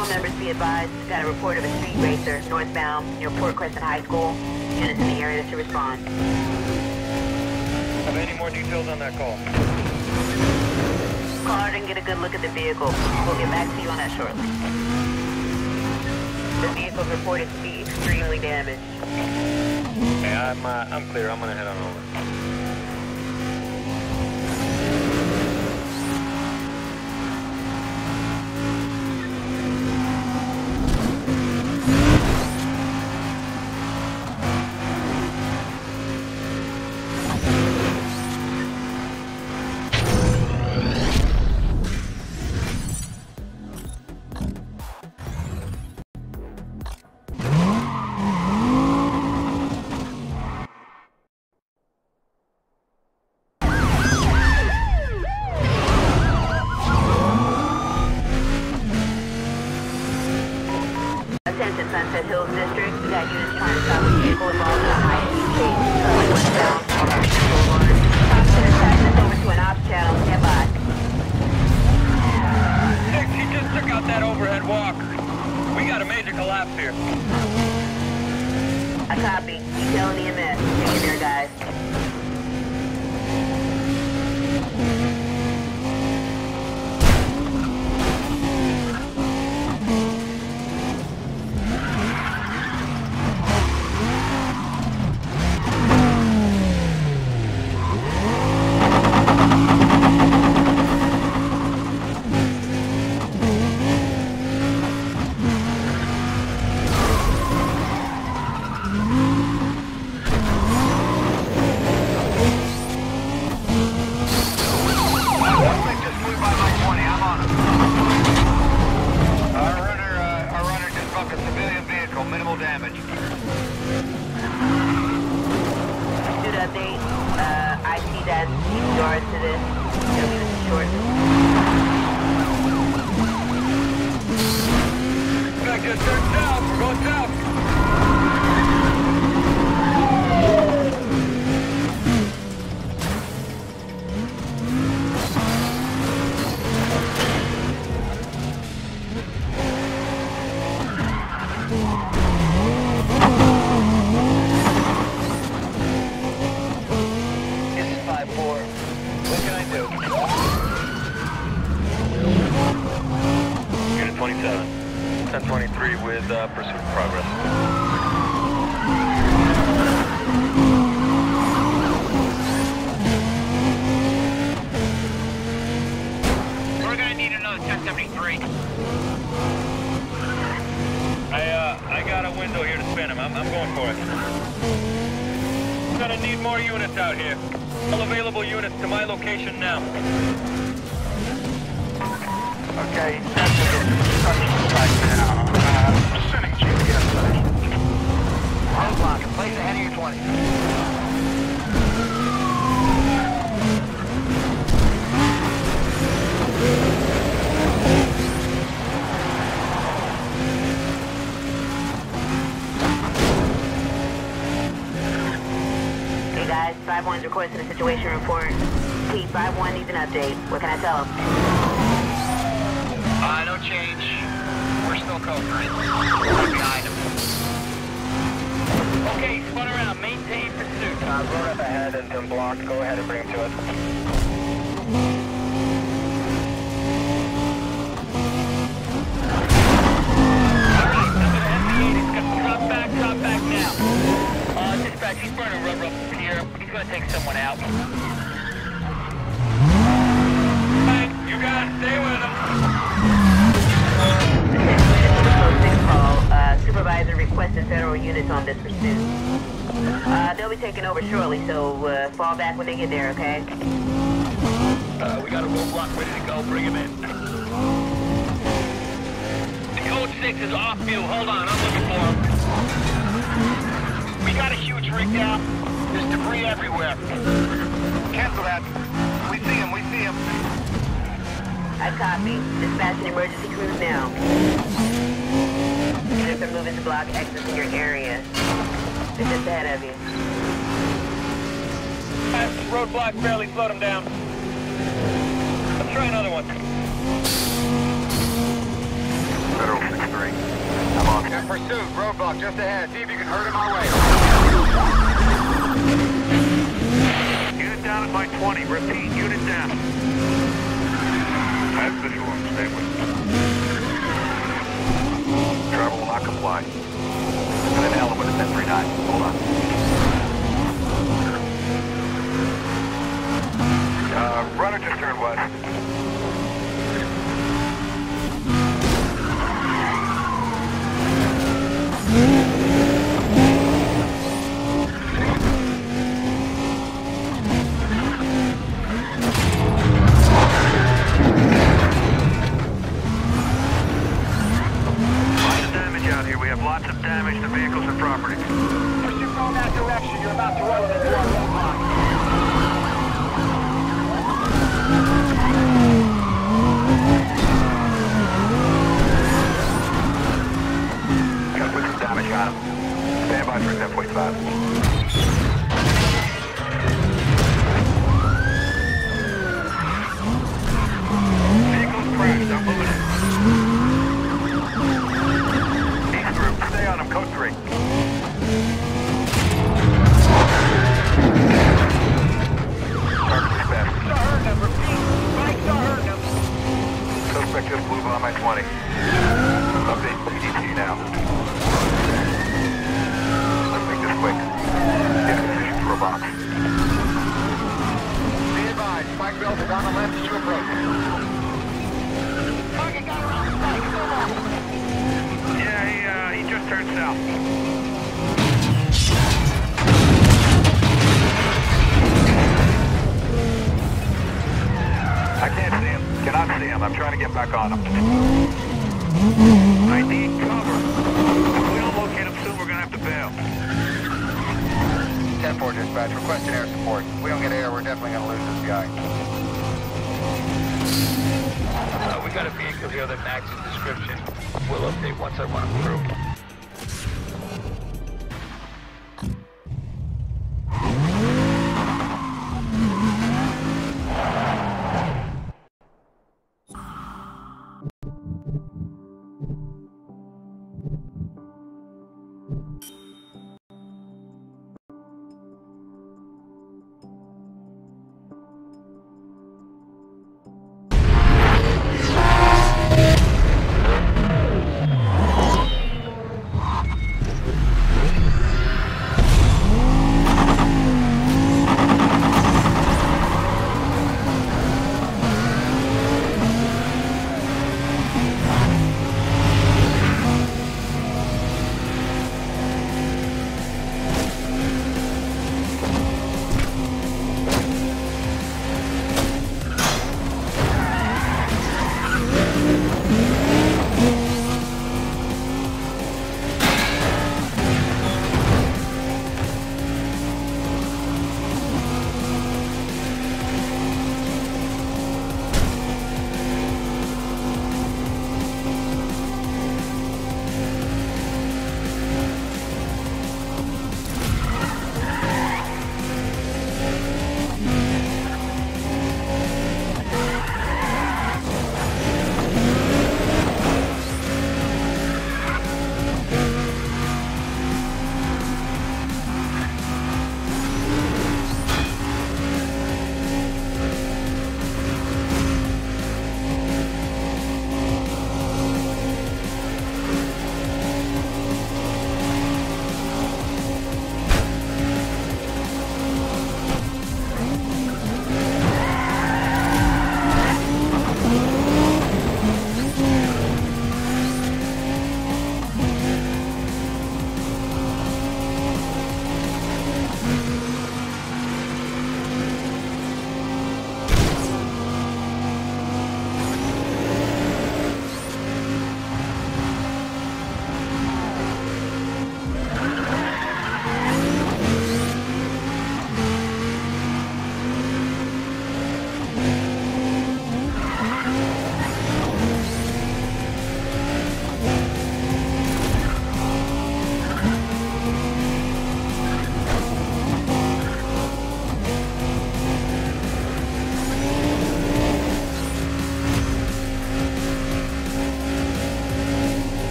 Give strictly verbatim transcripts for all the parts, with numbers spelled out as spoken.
Patrol members be advised, got a report of a street racer northbound near Port Crescent High School. Units in the area to respond. Have any more details on that call? Caller didn't get a good look at the vehicle. We'll get back to you on that shortly. The vehicle's reported to be extremely damaged. Hey, I'm, uh, I'm clear. I'm gonna head on over. Attention Sunset Hills District, we got units trying to stop a vehicle involved in a high-speed chase coming westbound on our boulevard. Cops are attaching us over to an ops channel. Stand by. Six, he just took out that overhead walker. We got a major collapse here. I copy. Detail and E M S. Hang in there, guys. ten twenty-three with uh, pursuit progress. We're gonna need another ten seventy-three. I, uh, I got a window here to spin him. I'm, I'm going for it. Gonna need more units out here. All available units to my location now. Okay, that's it. Right now. Uh, sending G P S search. Roadblock, place ahead of your twenty. Hey guys, five one's requesting a situation report. P five one needs an update. What can I tell him? Uh, no change. We're still covering. We're behind him. Okay, spun around. Maintain pursuit. Uh, road up ahead has been blocked. Go ahead and bring it to us. Alright, I'm gonna head the eight. He's gonna drop back, drop back now. Uh, dispatch, he's burning rubber up here. He's gonna take someone out. Alright, you guys stay with him. Uh, supervisor requested federal units on this pursuit. Uh, they'll be taking over shortly, so uh, fall back when they get there, okay? Uh, we got a roadblock ready to go. Bring him in. The code six is off view. Hold on, I'm looking for him. We got a huge rig down. There's debris everywhere. Cancel that. We see him, we see him. I copy. Dispatching emergency crews now. Units are moving to block exits in your area. They're just ahead of you. That roadblock barely slowed him down. Let's try another one. Federal pursuit. Roadblock just ahead. See if you can hurt him our way. Unit down at my twenty. Repeat, unit down. I have visual on stay with. Travel will not comply. Got an element at ten three nine. Hold on. Uh, runner just turned west. Lots of damage to vehicles and property. Pursue going that direction. You're about to run into our roadblock. Gotta put some damage on him. Stand by for ten forty-five. Vehicles crashed. I'm moving it. Stay on him, code three. Target's best. Saw her number, repeat. Mike saw her number. Suspect just flew by my twenty. Update P D T now. Let's make this quick. Get a position for a box. Be advised, Spike Belt is on the left as you approach. Target got around the spike, so long. Yeah, he, uh, he just turned south. I can't see him. Cannot see him. I'm trying to get back on him. I need cover. If we don't locate him soon, we're gonna have to bail. ten four dispatch, requesting air support. If we don't get air, we're definitely gonna lose this guy. Uh, we got a vehicle here that matches description. We'll update once I run them through.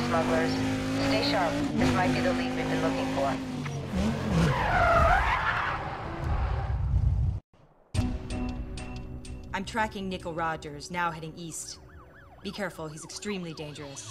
smugglers. Stay sharp. This might be the lead we've been looking for. I'm tracking Nickel Rogers, now heading east. Be careful, he's extremely dangerous.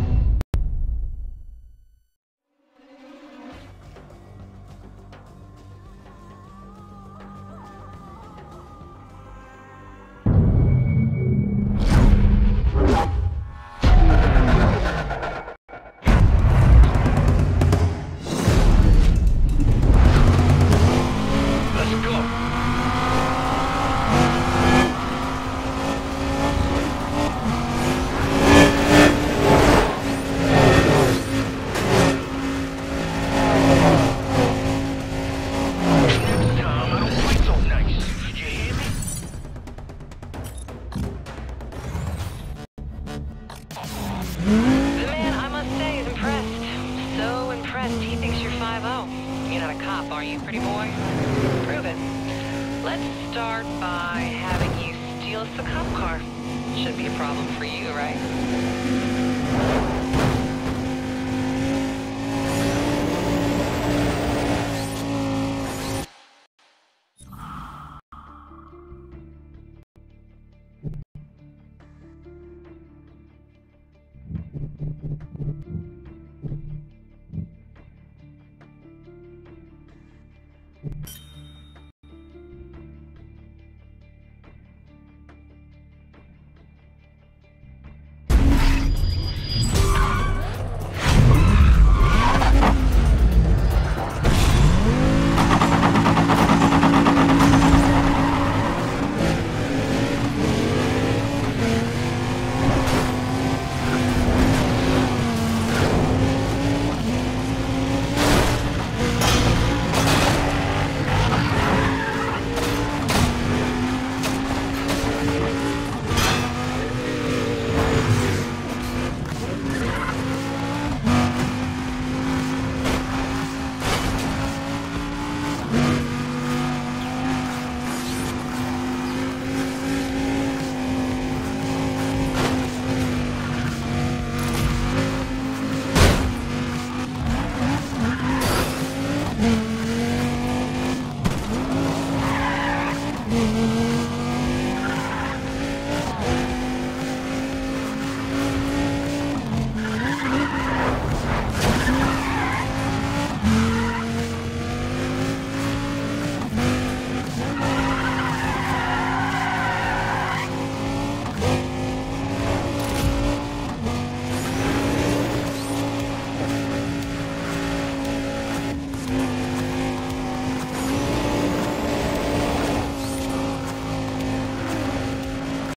He thinks you're five oh. You're not a cop, are you, pretty boy? Prove it. Let's start by having you steal us a cop car. Shouldn't be a problem for you, right?